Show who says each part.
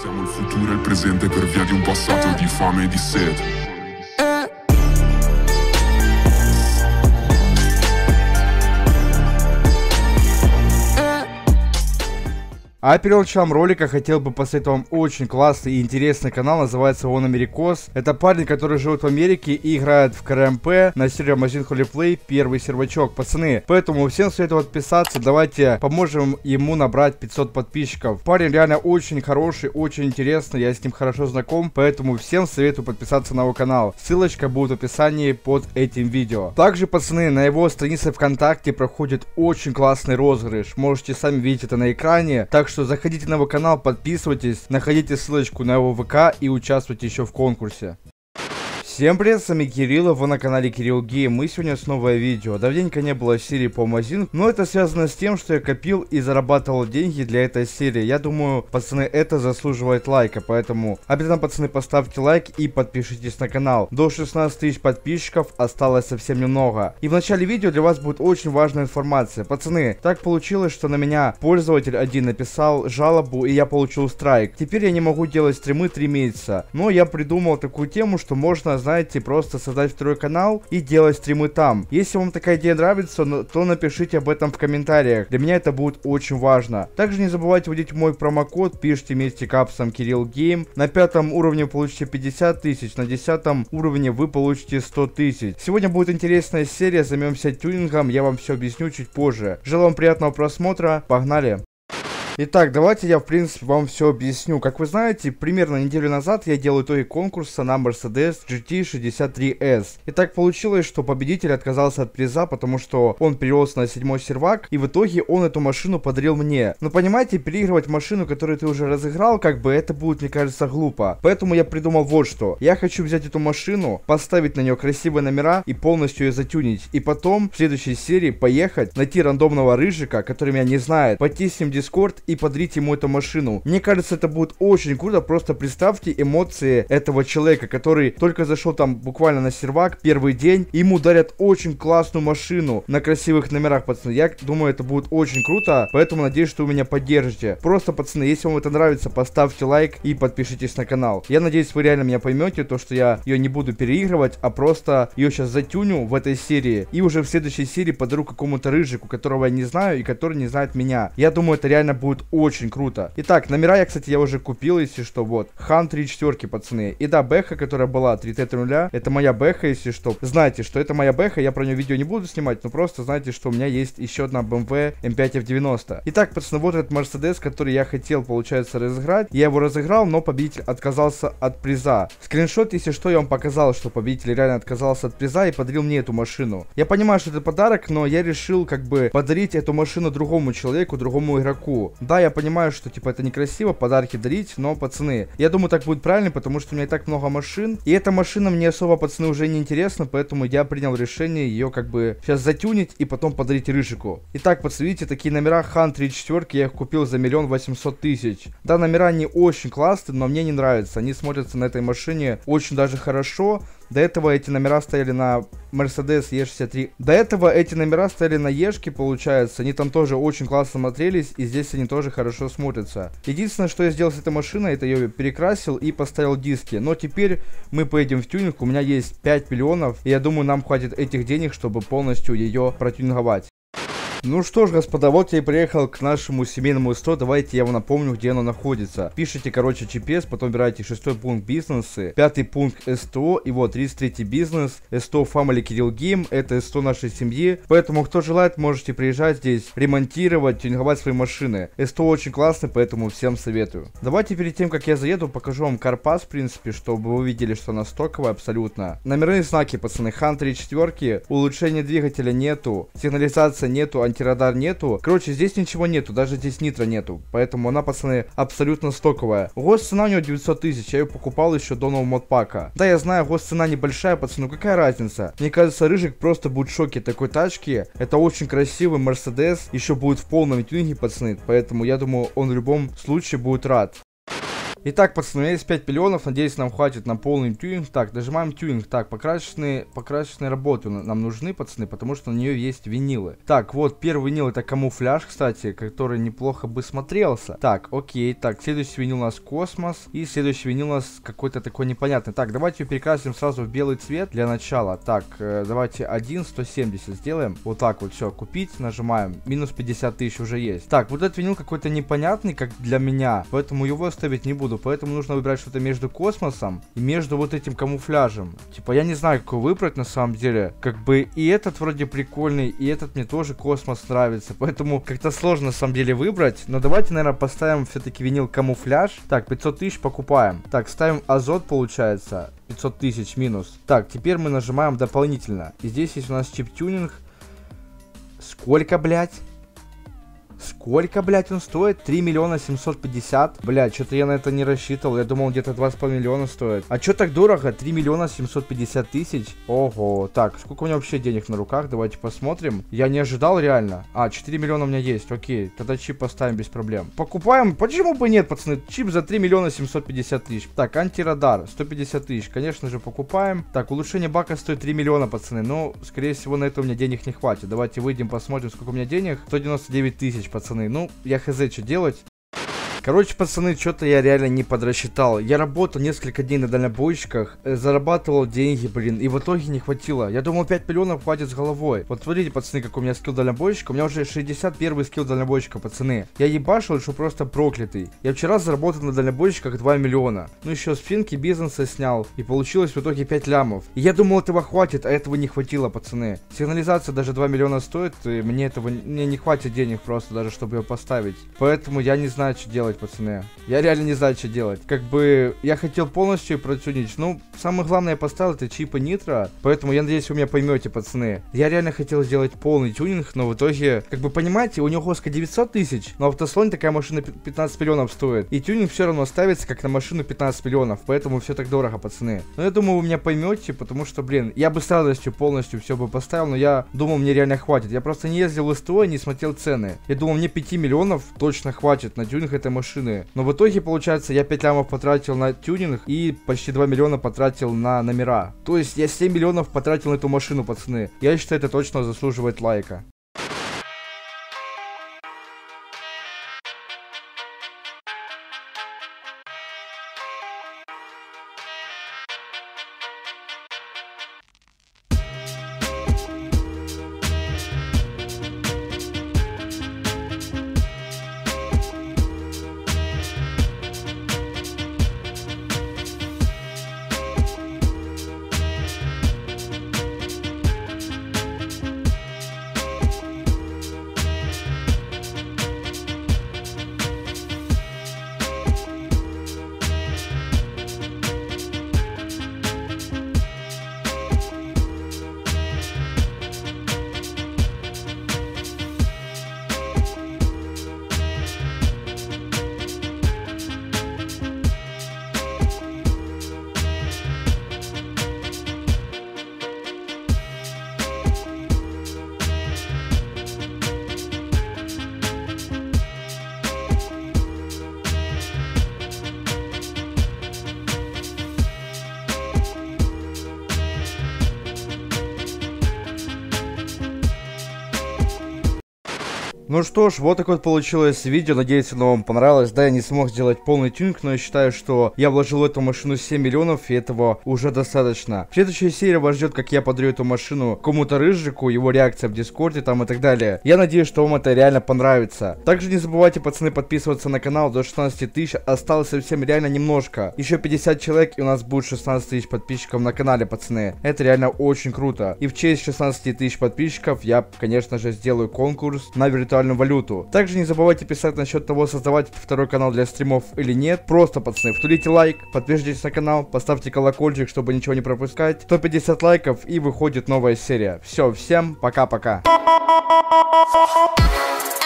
Speaker 1: Siamo il futuro e il presente per via di un passato di fame e di sete.
Speaker 2: А перед началом ролика хотел бы посоветовать вам очень классный и интересный канал, называется он Америкос. Это парень, который живет в Америке и играет в КРМП на сервере Amazing Holy Play, первый сервачок, пацаны. Поэтому всем советую подписаться, давайте поможем ему набрать 500 подписчиков. Парень реально очень хороший, очень интересный, я с ним хорошо знаком, поэтому всем советую подписаться на его канал. Ссылочка будет в описании под этим видео. Также, пацаны, на его странице ВКонтакте проходит очень классный розыгрыш, можете сами видеть это на экране, так что заходите на его канал, подписывайтесь, находите ссылочку на его ВК и участвуйте еще в конкурсе. Всем привет, с вами Кирилл, вы на канале Кирилл Гейм, и сегодня с новое видео. Давненько не было серии по Amazing, но это связано с тем, что я копил и зарабатывал деньги для этой серии. Я думаю, пацаны, это заслуживает лайка, поэтому обязательно, пацаны, поставьте лайк и подпишитесь на канал. До 16 тысяч подписчиков осталось совсем немного. И в начале видео для вас будет очень важная информация. Пацаны, так получилось, что на меня пользователь один написал жалобу, и я получил страйк. Теперь я не могу делать стримы 3 месяца, но я придумал такую тему, что можно, знаете, просто создать второй канал и делать стримы там. Если вам такая идея нравится, то напишите об этом в комментариях. Для меня это будет очень важно. Также не забывайте вводить мой промокод, пишите вместе капсом Кирилл Гейм. На 5 уровне получите 50 тысяч, на 10 уровне вы получите 100 тысяч. Сегодня будет интересная серия, займемся тюнингом, я вам все объясню чуть позже. Желаю вам приятного просмотра, погнали! Итак, давайте я, в принципе, вам все объясню. Как вы знаете, примерно неделю назад я делал итоги конкурса на Mercedes GT63S. И так получилось, что победитель отказался от приза, потому что он перевелся на 7-й сервак, и в итоге он эту машину подарил мне. Но понимаете, переигрывать машину, которую ты уже разыграл, как бы это будет, мне кажется, глупо. Поэтому я придумал вот что. Я хочу взять эту машину, поставить на нее красивые номера и полностью ее затюнить. И потом, в следующей серии, поехать, найти рандомного рыжика, который меня не знает, пойти с ним в Discord и подарить ему эту машину. Мне кажется, это будет очень круто. Просто представьте эмоции этого человека, который только зашел там буквально на сервак, первый день, и ему дарят очень классную машину на красивых номерах, пацаны. Я думаю, это будет очень круто, поэтому надеюсь, что вы меня поддержите. Просто, пацаны, если вам это нравится, поставьте лайк и подпишитесь на канал. Я надеюсь, вы реально меня поймете, то, что я ее не буду переигрывать, а просто ее сейчас затюню в этой серии, и уже в следующей серии подарю какому-то рыжику, которого я не знаю и который не знает меня. Я думаю, это реально будет очень круто. Итак, номера я, кстати, я уже купил, если что, вот. Хан 3 четверки, пацаны. И да, бэха, которая была 3Т0, это моя бэха, если что. Знаете, что это моя бэха, я про нее видео не буду снимать, но просто знаете, что у меня есть еще одна BMW M5F90. Итак, пацаны, вот этот Mercedes, который я хотел, получается, разыграть. Я его разыграл, но победитель отказался от приза. Скриншот, если что, я вам показал, что победитель реально отказался от приза и подарил мне эту машину. Я понимаю, что это подарок, но я решил, как бы, подарить эту машину другому человеку, другому игроку. Да, я понимаю, что, типа, это некрасиво подарки дарить, но, пацаны, я думаю, так будет правильно, потому что у меня и так много машин. И эта машина мне особо, пацаны, уже не интересна, поэтому я принял решение ее, как бы, сейчас затюнить и потом подарить рыжику. Итак, пацаны, видите, такие номера Хан 3 четверки, я их купил за 1 800 000. Да, номера не очень классные, но мне не нравятся. Они смотрятся на этой машине очень даже хорошо. До этого эти номера стояли на Mercedes E63. До этого эти номера стояли на Ешке, получается. Они там тоже очень классно смотрелись, и здесь они тоже хорошо смотрятся. Единственное, что я сделал с этой машиной, это ее перекрасил и поставил диски. Но теперь мы поедем в тюнинг. У меня есть 5 миллионов, и я думаю, нам хватит этих денег, чтобы полностью ее протюнинговать. Ну что ж, господа, вот я и приехал к нашему семейному СТО. Давайте я вам напомню, где оно находится. Пишите, короче, GPS, потом выбираете 6-й пункт бизнесы, 5-й пункт СТО, и вот 33-й бизнес, СТО Family Кирилл Гейм, это СТО нашей семьи. Поэтому, кто желает, можете приезжать здесь, ремонтировать, тюнинговать свои машины. СТО очень классный, поэтому всем советую. Давайте перед тем, как я заеду, покажу вам карпас, в принципе, чтобы вы увидели, что она стоковая абсолютно. Номерные знаки, пацаны, Хан 3 четверки, улучшения двигателя нету, сигнализация нету, антирадар нету. Короче, здесь ничего нету, даже здесь нитро нету. Поэтому она, пацаны, абсолютно стоковая. Госцена у нее 900 тысяч, я ее покупал еще до нового модпака. Да, я знаю, госцена небольшая, пацаны, какая разница? Мне кажется, рыжик просто будет в шоке такой тачки. Это очень красивый Mercedes, еще будет в полном тюнинге, пацаны. Поэтому я думаю, он в любом случае будет рад. Итак, пацаны, у меня есть 5 миллионов, надеюсь, нам хватит на полный тюнинг. Так, нажимаем тюнинг. Так, покрасочные работы нам нужны, пацаны, потому что на нее есть винилы. Так, вот, первый винил это камуфляж, кстати, который неплохо бы смотрелся. Так, окей, так, следующий винил у нас космос, и следующий винил у нас какой-то такой непонятный. Так, давайте ее перекрасим сразу в белый цвет для начала. Так, давайте 1,170 сделаем. Вот так вот, все, купить, нажимаем. Минус 50 тысяч уже есть. Так, вот этот винил какой-то непонятный, как для меня, поэтому его ставить не буду. Поэтому нужно выбирать что-то между космосом и между вот этим камуфляжем. Типа, я не знаю, какой выбрать на самом деле. Как бы и этот вроде прикольный, и этот мне тоже космос нравится. Поэтому как-то сложно на самом деле выбрать. Но давайте, наверное, поставим все-таки винил камуфляж. Так, 500 тысяч покупаем. Так, ставим азот, получается. 500 тысяч минус. Так, теперь мы нажимаем дополнительно. И здесь есть у нас чип-тюнинг. Сколько, блядь? Сколько, блядь, он стоит? 3 миллиона 750. Блядь, что-то я на это не рассчитывал. Я думал, где-то 2,5 миллиона стоит. А что так дорого? 3 миллиона 750 тысяч. Ого. Так, сколько у меня вообще денег на руках? Давайте посмотрим. Я не ожидал реально. 4 миллиона у меня есть. Окей, тогда чип поставим без проблем. Покупаем. Почему бы нет, пацаны? Чип за 3 миллиона 750 тысяч. Так, антирадар 150 тысяч. Конечно же, покупаем. Так, улучшение бака стоит 3 миллиона, пацаны. Но, скорее всего, на это у меня денег не хватит. Давайте выйдем, посмотрим, сколько у меня денег. 199 тысяч, пацаны. Ну, я хз, что делать. Короче, пацаны, что-то я реально не подрасчитал. Я работал несколько дней на дальнобойщиках, зарабатывал деньги, блин, и в итоге не хватило. Я думал, 5 миллионов хватит с головой. Вот смотрите, пацаны, как у меня скилл дальнобойщика. У меня уже 61 скилл дальнобойщика, пацаны. Я ебашил, что просто проклятый. Я вчера заработал на дальнобойщиках 2 миллиона. Ну, еще с финки бизнеса снял, и получилось в итоге 5 лямов. И я думал, этого хватит, а этого не хватило, пацаны. Сигнализация даже 2 миллиона стоит, и мне не хватит денег просто даже, чтобы ее поставить. Поэтому я не знаю, что делать, пацаны. Я реально не знаю, что делать. Как бы я хотел полностью протюнить. Ну, самое главное я поставил это чипы нитро. Поэтому я надеюсь, вы меня поймете, пацаны. Я реально хотел сделать полный тюнинг, но в итоге, как бы понимаете, у него хоска 900 тысяч, но в автослоне такая машина 15 миллионов стоит. И тюнинг все равно ставится как на машину 15 миллионов. Поэтому все так дорого, пацаны. Но я думаю, вы меня поймете, потому что, блин, я бы с радостью полностью все бы поставил, но я думал, мне реально хватит. Я просто не ездил в СТО и не смотрел цены. Я думал, мне 5 миллионов точно хватит на тюнинг этой машины. Но в итоге, получается, я 5 лямов потратил на тюнинг и почти 2 миллиона потратил на номера. То есть я 7 миллионов потратил на эту машину, пацаны. Я считаю, это точно заслуживает лайка. Ну что ж, вот такое вот получилось видео, надеюсь, оно вам понравилось. Да, я не смог сделать полный тюнинг, но я считаю, что я вложил в эту машину 7 миллионов, и этого уже достаточно. В следующей серии вас ждет, как я подарю эту машину кому-то рыжику, его реакция в Дискорде там и так далее. Я надеюсь, что вам это реально понравится. Также не забывайте, пацаны, подписываться на канал, до 16 тысяч осталось совсем реально немножко. Еще 50 человек, и у нас будет 16 тысяч подписчиков на канале, пацаны. Это реально очень круто. И в честь 16 тысяч подписчиков я, конечно же, сделаю конкурс на виртуальную валюту. Также не забывайте писать насчет того, создавать второй канал для стримов или нет. Просто, пацаны, втулите лайк, подпишитесь на канал, поставьте колокольчик, чтобы ничего не пропускать. 150 лайков и выходит новая серия. Все, всем пока-пока.